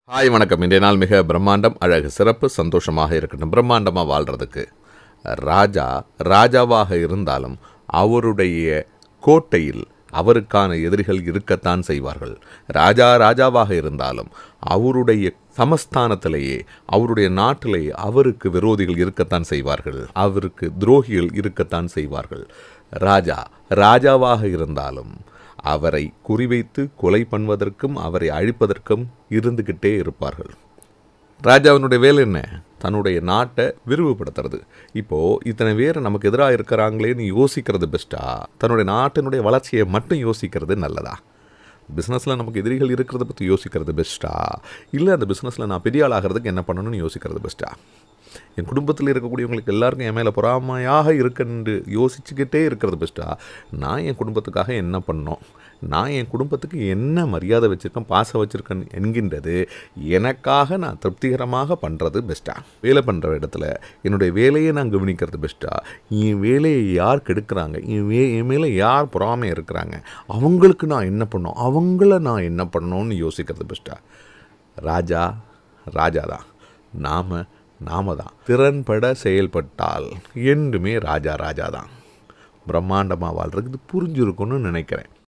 Hi வணக்கம். இன்றைய நாள் மிக பிரம்மாண்டம், அழகு, சிறப்பு, சந்தோஷமாக இருக்கட்டும். பிரம்மாண்டமாக வாழ்கிறதுக்கு ராஜாவாக இருந்தாலும் அவருடைய கோட்டையில் அவருக்கான எதிரிகள் இருக்கத்தான் செய்வார்கள். ராஜாவாக இருந்தாலும் அவருடைய சமஸ்தானத்திலேயே, அவருடைய நாட்டிலேயே அவருக்கு விரோதிகள் இருக்கத்தான் செய்வார்கள். அவருக்கு துரோகிகள் இருக்கத்தான் செய்வார்கள். ராஜாவாக இருந்தாலும் அவரை குறிவைத்து கொலை பண்ணுவதற்கும் அவரை அழிப்பதற்கும் இருந்துக்கிட்டே இருப்பார்கள். ராஜாவினுடைய வேலை என்ன? தன்னுடைய நாட்டை விரிவுபடுத்துறது. இப்போது இத்தனை பேர் நமக்கு எதிராக இருக்கிறாங்களேன்னு யோசிக்கிறது பெஸ்ட்டா, தன்னுடைய நாட்டினுடைய வளர்ச்சியை மட்டும் யோசிக்கிறது நல்லதா? பிஸ்னஸில் நமக்கு எதிரிகள் இருக்கிறத பற்றி யோசிக்கிறது பெஸ்ட்டா, இல்லை அந்த பிஸ்னஸில் நான் பெரிய ஆளாகிறதுக்கு என்ன பண்ணணும்னு யோசிக்கிறது பெஸ்ட்டா? என் குடும்பத்தில் இருக்கக்கூடியவங்களுக்கு எல்லாருக்கும் என் மேலே பொறாமையாக இருக்குன்னு யோசிச்சுக்கிட்டே இருக்கிறது பெஸ்ட்டா, நான் என் குடும்பத்துக்காக என்ன பண்ணோம், நான் என் குடும்பத்துக்கு என்ன மரியாதை வச்சுருக்கேன், பாசம் வச்சுருக்கேன் என்கின்றது எனக்காக நான் திருப்திகரமாக பண்ணுறது பெஸ்ட்டா? வேலை பண்ணுற இடத்துல என்னுடைய வேலையை நான் கவனிக்கிறது பெஸ்ட்டா, என் வேலையை யார் கெடுக்கிறாங்க, என் மேலே யார் பொறாமை இருக்கிறாங்க, அவங்களுக்கு நான் என்ன பண்ணோம், அவங்கள நான் என்ன பண்ணணும்னு யோசிக்கிறது பெஸ்ட்டா? ராஜா தான். நாம தான் திறன்பட செயல்பட்டால் என்றுமே ராஜா தான். பிரம்மாண்டமாக வாழ்றதுக்கு இது புரிஞ்சிருக்குன்னு நினைக்கிறேன்.